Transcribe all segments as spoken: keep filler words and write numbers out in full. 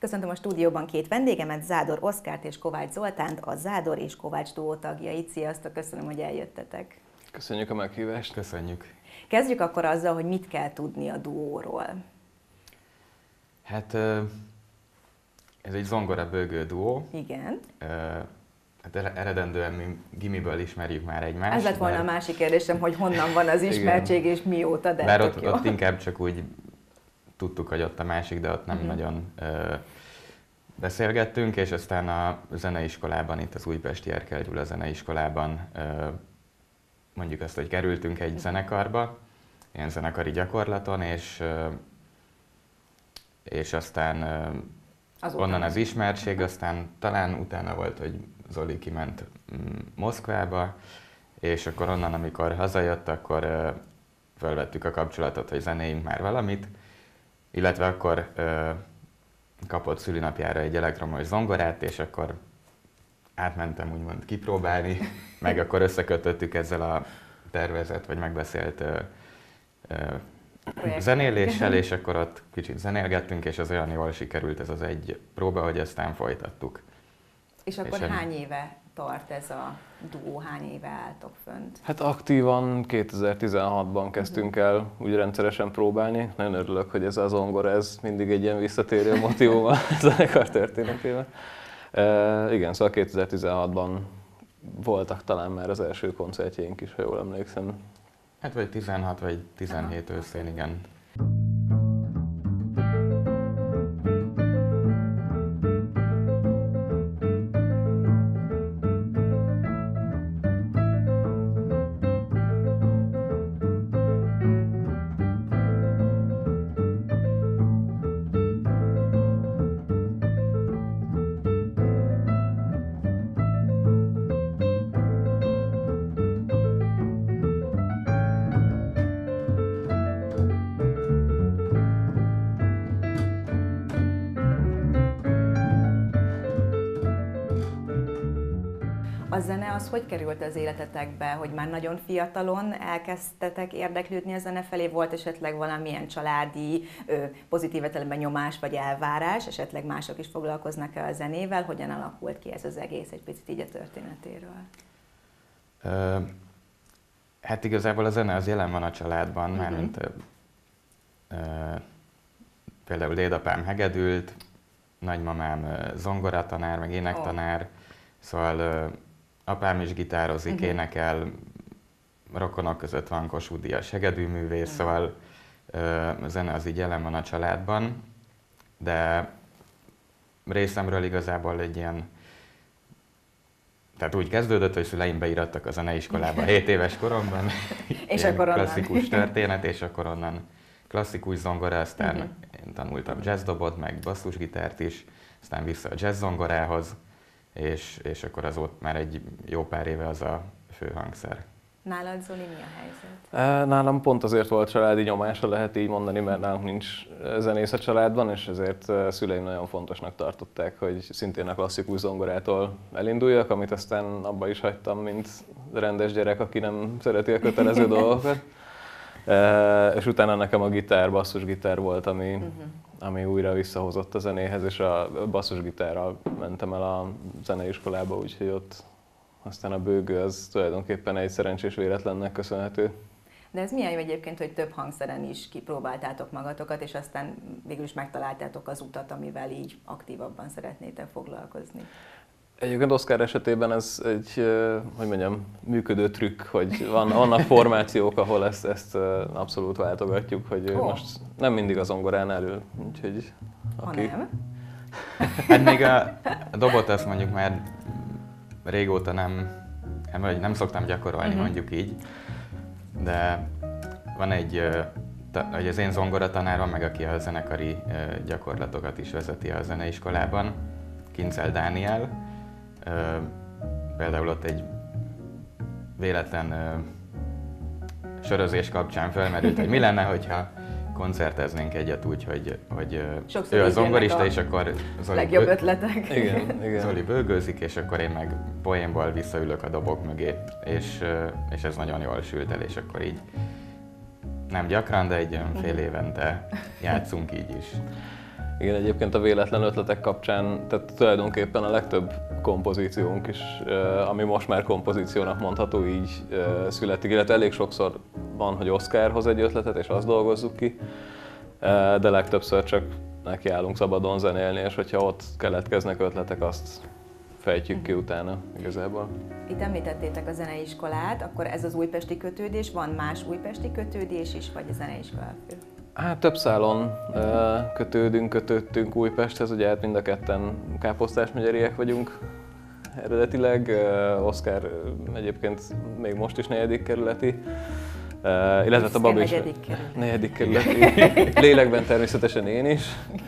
Köszöntöm a stúdióban két vendégemet, Zádor Oszkárt és Kovács Zoltánt, a Zádor és Kovács duó tagjait. Sziasztok, köszönöm, hogy eljöttetek. Köszönjük a meghívást. Köszönjük. Kezdjük akkor azzal, hogy mit kell tudni a duóról. Hát ez egy zongora-bőgő duó. Igen. Hát eredendően mi gimiből ismerjük már egymást. Ez lett volna bár... a másik kérdésem, hogy honnan van az ismertség és mióta, de bár ott, ott inkább csak úgy tudtuk, hogy ott a másik, de ott nem uh-huh. nagyon ö, beszélgettünk, és aztán a zeneiskolában, itt az Újpesti Erkel Gyula zeneiskolában ö, mondjuk azt, hogy kerültünk egy zenekarba, ilyen zenekari gyakorlaton, és, ö, és aztán ö, onnan az ismertség, aztán talán utána volt, hogy Zoli kiment Moszkvába, és akkor onnan, amikor hazajött, akkor ö, felvettük a kapcsolatot, hogy zenéljünk már valamit, illetve akkor ö, kapott szülinapjára egy elektromos zongorát, és akkor átmentem úgymond kipróbálni, meg akkor összekötöttük ezzel a tervezett vagy megbeszélt ö, ö, zenéléssel, és akkor ott kicsit zenélgettünk, és az olyan jól sikerült ez az egy próba, hogy aztán folytattuk. És akkor és hány éve tart ez a duó, hány éve álltok fönt? Hát aktívan kétezer-tizenhatban kezdtünk el úgy rendszeresen próbálni. Nagyon örülök, hogy ez a zongora, ez mindig egy ilyen visszatérő motívum a zenekar történetében. E, igen, szóval kétezer-tizenhatban voltak talán már az első koncertjeink is, ha jól emlékszem. Hát vagy tizenhat vagy tizenhét őszén, igen. A zene az hogy került az életetekbe, hogy már nagyon fiatalon elkezdtetek érdeklődni a zene felé? Volt esetleg valamilyen családi, pozitív értelemben nyomás vagy elvárás? Esetleg mások is foglalkoznak-e a zenével? Hogyan alakult ki ez az egész, egy picit így a történetéről? Ö, hát igazából a zene az jelen van a családban, uh-huh. mármint ö, ö, például dédapám hegedült, nagymamám zongoratanár, meg énektanár, oh. szóval ö, apám is gitározik, uh-huh. énekel, rokonok között van Kossuth Díjas hegedűművész, uh-huh. szóval ö, a zene az így jelen van a családban, de részemről igazából egy ilyen, tehát úgy kezdődött, hogy szüleim beirattak a zeneiskolába hét éves koromban, és akkor klasszikus történet, és akkor onnan klasszikus zongora, aztán uh-huh. én tanultam jazzdobot, meg basszusgitárt is, aztán vissza a jazz zongorához, És, és akkor az ott már egy jó pár éve az a fő hangszer. Nálad, Zoli, mi a helyzet? Nálam pont azért volt családi nyomása, lehet így mondani, mert nálunk nincs zenész a családban, és ezért szüleim nagyon fontosnak tartották, hogy szintén a klasszikus zongorától elinduljak, amit aztán abba is hagytam, mint rendes gyerek, aki nem szereti a kötelező dolgokat. És utána nekem a gitár, basszusgitár volt, ami, uh-huh. ami újra visszahozott a zenéhez, és a basszusgitárral mentem el a zeneiskolába, úgyhogy ott aztán a bőgő az tulajdonképpen egy szerencsés véletlennek köszönhető. De ez milyen jó egyébként, hogy több hangszeren is kipróbáltátok magatokat, és aztán végül is megtaláltátok az utat, amivel így aktívabban szeretnétek foglalkozni. Egyébként Oszkár esetében ez egy, hogy mondjam, működő trükk, hogy van, vannak formációk, ahol ezt, ezt abszolút váltogatjuk, hogy oh. most nem mindig a zongoránál ül, úgyhogy... Aki... Ha nem? Hát még a, a dobot azt mondjuk már régóta nem, nem szoktam gyakorolni, uh-huh. mondjuk így, de van egy, hogy az én zongoratanárom, meg aki a zenekari gyakorlatokat is vezeti a zeneiskolában, Kincel Dániel. Uh, például ott egy véletlen uh, sörözés kapcsán felmerült, hogy mi lenne, hogyha koncerteznénk egyet úgy, hogy, hogy uh, ő a zongorista, és akkor Zoli, legjobb ötletek. Igen, igen. Zoli bőgőzik, és akkor én meg poénból visszaülök a dobok mögé, és, uh, és ez nagyon jól sült el, és akkor így nem gyakran, de egy fél évente játszunk így is. Igen, egyébként a véletlen ötletek kapcsán, tehát tulajdonképpen a legtöbb kompozíciónk is, ami most már kompozíciónak mondható, így születik, illetve elég sokszor van, hogy Oszkár hoz egy ötletet, és azt dolgozzuk ki, de legtöbbször csak nekiállunk szabadon zenélni, és hogyha ott keletkeznek ötletek, azt fejtjük ki utána igazából. Itt említettétek a zeneiskolát, akkor ez az újpesti kötődés, van más újpesti kötődés is, vagy a zeneiskola fő? Hát több szálon kötődünk, kötődtünk Újpesthez, ugye hát mind a ketten káposztásmegyeriek vagyunk eredetileg. Oszkár egyébként még most is negyedik kerületi, illetve a Babi is negyedik kerületi, lélekben természetesen én is.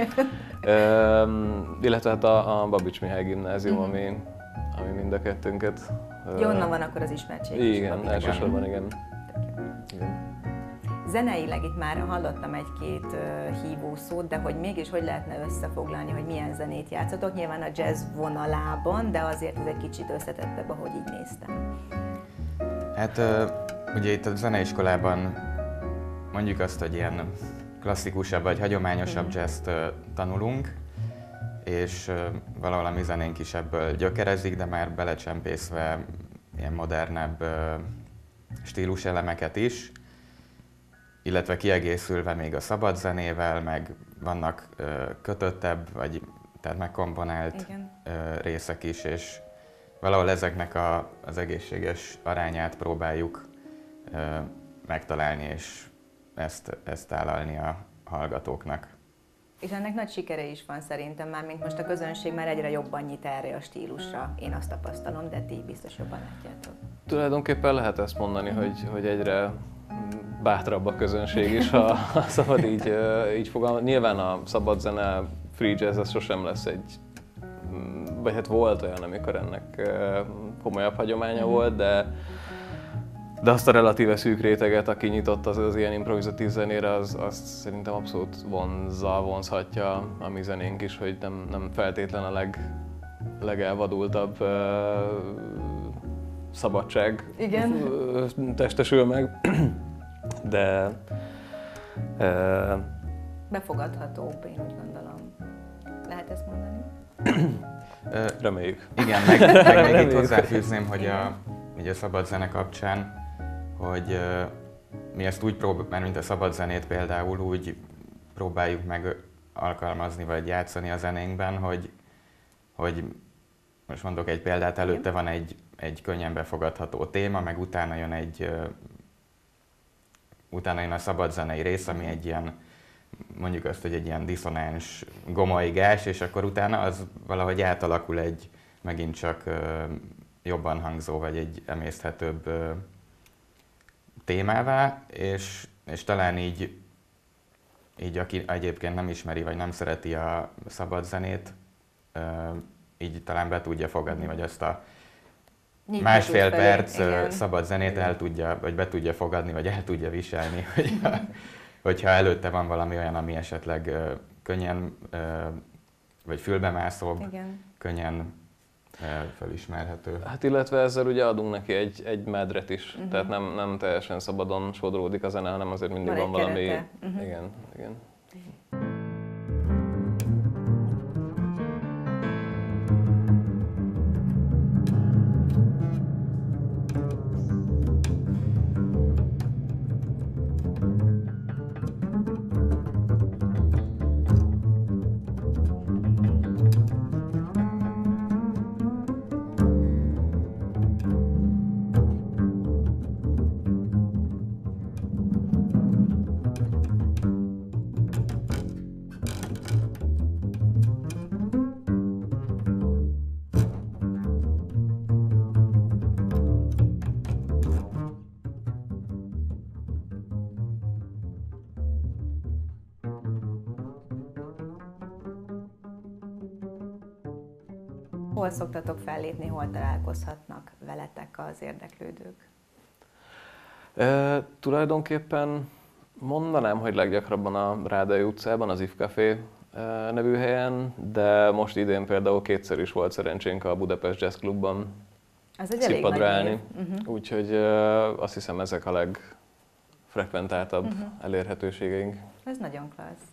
Illetve hát a, a Babics Mihály gimnázium, mm-hmm. ami, ami mind a kettőnket. Jó, onnan van akkor az ismertség. Igen, elsősorban igen. igen. Zeneileg itt már hallottam egy-két uh, hívó szót, de hogy mégis hogy lehetne összefoglalni, hogy milyen zenét játszotok? Nyilván a jazz vonalában, de azért ez egy kicsit összetettebb, ahogy így néztem. Hát uh, ugye itt a zeneiskolában mondjuk azt, hogy ilyen klasszikusabb vagy hagyományosabb mm. jazzt uh, tanulunk, és uh, valahol a mi zenénk is ebből gyökerezik, de már belecsempészve ilyen modernebb uh, stíluselemeket is, illetve kiegészülve még a szabad zenével, meg vannak ö, kötöttebb, vagy tehát megkomponált ö, részek is, és valahol ezeknek a, az egészséges arányát próbáljuk ö, megtalálni, és ezt, ezt tálalni a hallgatóknak. És ennek nagy sikere is van szerintem, már mint most a közönség már egyre jobban nyit erre a stílusra. Én azt tapasztalom, de ti biztos jobban látjátok. Tulajdonképpen lehet ezt mondani, mm. hogy, hogy egyre bátrabb a közönség is, ha, ha szabad így, így fogalmazni. Nyilván a szabad zene, free jazz, ez sosem lesz egy, vagy hát volt olyan, amikor ennek komolyabb hagyománya mm. volt, de, de azt a relatíve szűk réteget, aki nyitott az, az ilyen improvizatív zenére, az, azt szerintem abszolút vonzza, vonzhatja a mi zenénk is, hogy nem, nem feltétlen a leg, legelvadultabb uh, szabadság Igen. Uh, testesül meg, de... Uh, befogadhatóbb, én úgy gondolom. Lehet ezt mondani? Reméljük. Igen, meg, meg még itt hozzáfűzném, hogy a, a szabad zene kapcsán, hogy uh, mi ezt úgy próbáljuk, mert mint a szabad zenét például úgy próbáljuk meg alkalmazni vagy játszani a zenénkben, hogy, hogy most mondok egy példát, előtte van egy, egy könnyen befogadható téma, meg utána jön egy uh, utána jön a szabad zenei rész, ami egy ilyen, mondjuk azt, hogy egy ilyen diszonáns gomaigás, és akkor utána az valahogy átalakul egy megint csak uh, jobban hangzó, vagy egy emészthetőbb uh, témává, és, és talán így, így aki egyébként nem ismeri, vagy nem szereti a szabad zenét, uh, így talán be tudja fogadni, vagy azt a Nyitjuk másfél perc felé, szabad zenét el tudja, vagy be tudja fogadni, vagy el tudja viselni, hogyha, hogyha előtte van valami olyan, ami esetleg uh, könnyen, uh, vagy fülbemászóbb, igen. könnyen uh, felismerhető. Hát illetve ezzel ugye adunk neki egy, egy medret is, uh-huh. tehát nem, nem teljesen szabadon sodródik a zene, hanem azért mindig van, van valami... Uh-huh. Igen, igen. Hol szoktatok fellépni, hol találkozhatnak veletek az érdeklődők? E, tulajdonképpen mondanám, hogy leggyakrabban a Rádai utcában, az If Café nevű helyen, de most idén például kétszer is volt szerencsénk a Budapest Jazz Clubban színpadra állni. Uh-huh. Úgyhogy uh, azt hiszem ezek a legfrekventáltabb uh-huh. elérhetőségeink. Ez nagyon klassz.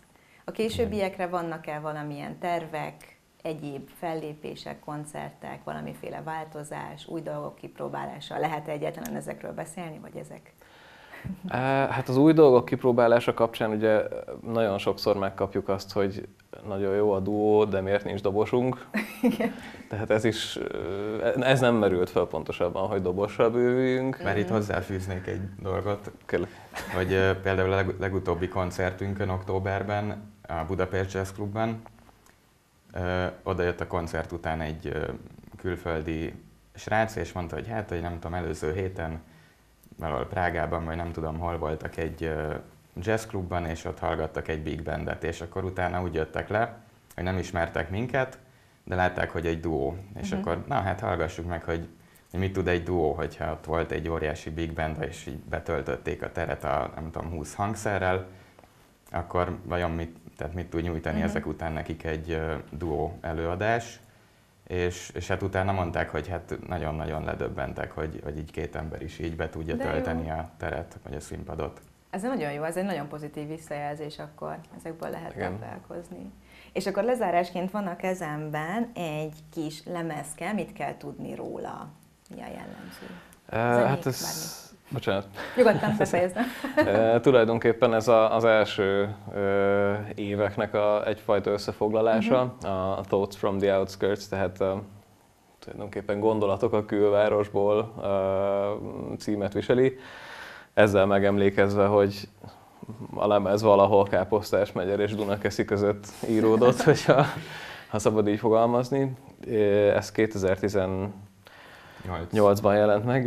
A későbbiekre vannak-e valamilyen tervek, egyéb fellépések, koncertek, valamiféle változás, új dolgok kipróbálása? Lehet -e egyáltalán ezekről beszélni, vagy ezek? Hát az új dolgok kipróbálása kapcsán ugye nagyon sokszor megkapjuk azt, hogy nagyon jó a duó, de miért nincs dobosunk. Igen. Tehát ez is, ez nem merült fel pontosabban, hogy dobossal bővüljünk. Mert itt hozzáfűznék egy dolgot, Kérlek. hogy uh, például a leg, legutóbbi koncertünkön októberben a Budapest Jazz Clubban uh, oda jött a koncert után egy uh, külföldi srác, és mondta, hogy hát, hogy nem tudom, előző héten valahol Prágában, vagy nem tudom hol voltak egy uh, jazzklubban, és ott hallgattak egy big bandet, és akkor utána úgy jöttek le, hogy nem ismertek minket, de látták, hogy egy duó. És uh-huh. akkor, na hát hallgassuk meg, hogy, hogy mit tud egy duó, hogyha ott volt egy óriási big band, és így betöltötték a teret a, nem tudom, húsz hangszerrel, akkor vajon mit, tehát mit tud nyújtani uh-huh. ezek után nekik egy uh, duó előadás. És, és hát utána mondták, hogy hát nagyon-nagyon ledöbbentek, hogy, hogy így két ember is így be tudja De tölteni jó. a teret, vagy a színpadot. Ez nagyon jó, ez egy nagyon pozitív visszajelzés, akkor ezekből lehet Igen. táplálkozni. És akkor lezárásként van a kezemben egy kis lemezke, mit kell tudni róla? Mi a jellemző? Uh, hát ez... Bocsánat. Nyugodtan befejezem. uh, tulajdonképpen ez a, az első uh, éveknek a, egyfajta összefoglalása, uh-huh. a Thoughts from the Outskirts, tehát uh, tulajdonképpen gondolatok a külvárosból uh, címet viseli. Ezzel megemlékezve, hogy a lemez valahol Káposztásmegyer és Dunakeszi között íródott, hogyha, ha szabad így fogalmazni. Ez kétezer-tizennyolcban jelent meg.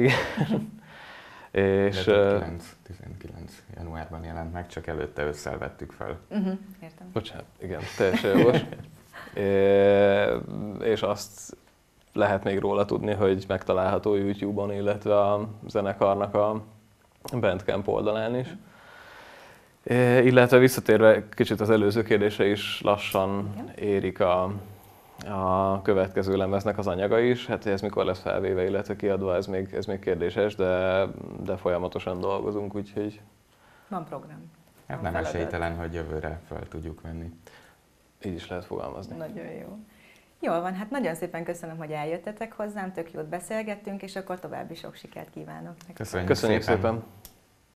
És tizenkilenc januárban jelent meg, csak előtte ősszel vettük fel. Uh-huh, értem. Bocsánat, igen, teljesen jogos. É, és azt lehet még róla tudni, hogy megtalálható YouTube-on, illetve a zenekarnak a Bandcamp oldalán is. É, illetve visszatérve kicsit az előző kérdésre is lassan igen. érik a, a következő lemeznek az anyaga is. Hát ez mikor lesz felvéve, illetve kiadva, ez még, ez még kérdéses, de, de folyamatosan dolgozunk, úgyhogy... Van program. Hát van nem feladat. Esélytelen, hogy jövőre fel tudjuk venni. Így is lehet fogalmazni. Nagyon jó. Jól van, hát nagyon szépen köszönöm, hogy eljöttetek hozzám, tök jót beszélgettünk, és akkor további sok sikert kívánok. Köszönjük, Köszönjük szépen! szépen.